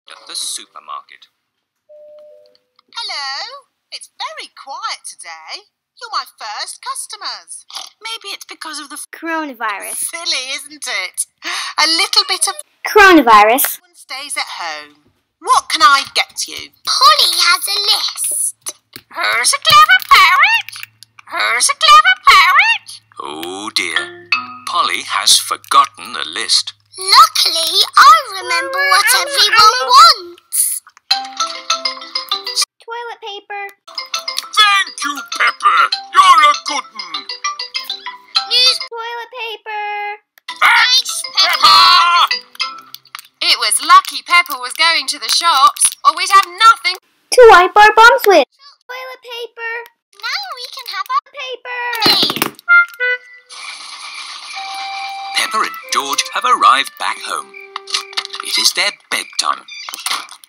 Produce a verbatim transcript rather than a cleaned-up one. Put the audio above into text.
at the supermarket. Hello. It's very quiet today. You're my first customers. Maybe it's because of the coronavirus. Silly, isn't it? A little bit of coronavirus. One stays at home. What can I get you? Polly has a list. Who's a clever parrot? Who's a clever parrot? Oh dear, Polly has forgotten the list. Luckily, I remember what everyone wants. Toilet paper. Thank you, Peppa. You're a good one. News. Toilet paper. Thanks, Peppa. It was lucky Peppa was going to the shops, or we'd have nothing To wipe our bums with. Toilet paper. Now we can have our Paper. Peppa and George have arrived back home. It is their bedtime.